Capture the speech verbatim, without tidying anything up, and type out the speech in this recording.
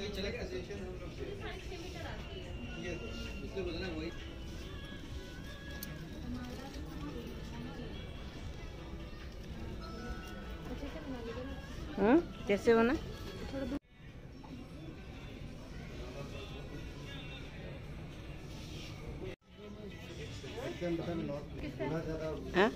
चलेगा सेशन हम लोग ये उससे बोलना वही हाँ कैसे बना? हाँ